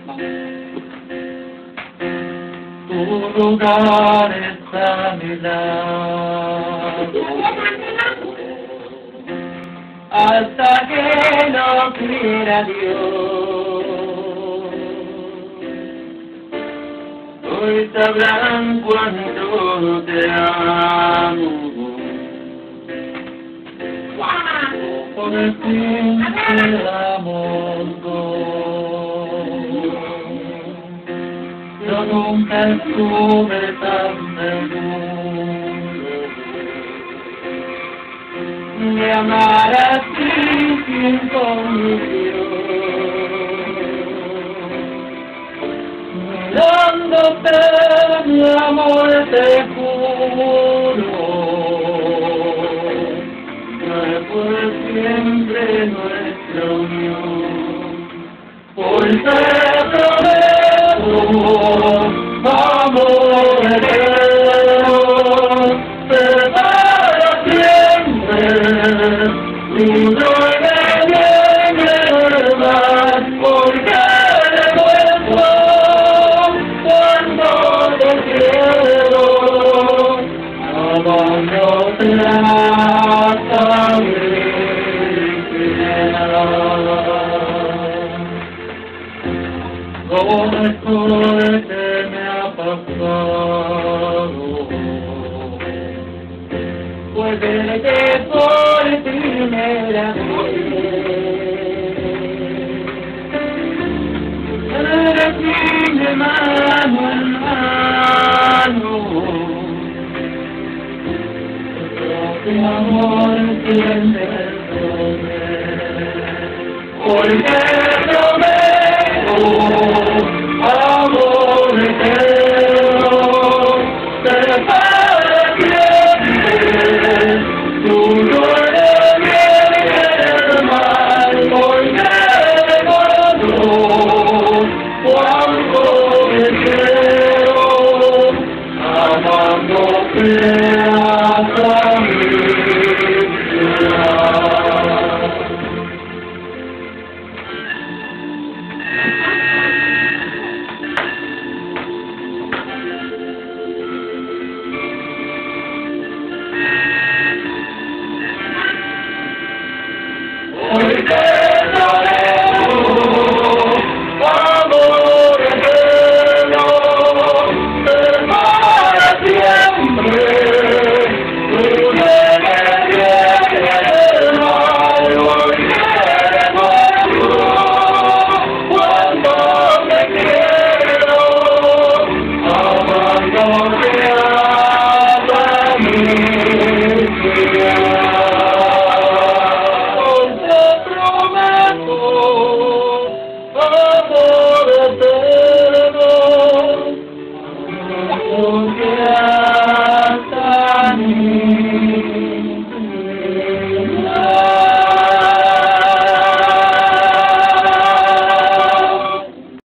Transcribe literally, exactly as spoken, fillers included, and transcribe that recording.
Tu lugar está a mi lado, hasta que no quiera Dios. Hoy sabrán cuánto te amo, por el fin te amor. Yo nunca estuve tan seguro de amar así sin condición. Mirándote, mi amor, te juro que fue siempre nuestra unión. Hoy te prometo amor eterno, te para siempre, tu gloria viene más, porque recuerdo cuando te quiero, amándote hasta mi final. Lo mejor que me ha pasado fue verte por primera vez. Eres mi mano en mano, tu amor siempre porque prometo amor eterno, te para siempre, tu gloria viene mal, porque recuerdo cuánto te quiero, amándote hasta mi final. Hoy te daremos amor eterno, te para siempre, tu gloria viene mal, porque recuerdo cuando te quiero, amándote hasta mi final. Amor eterno.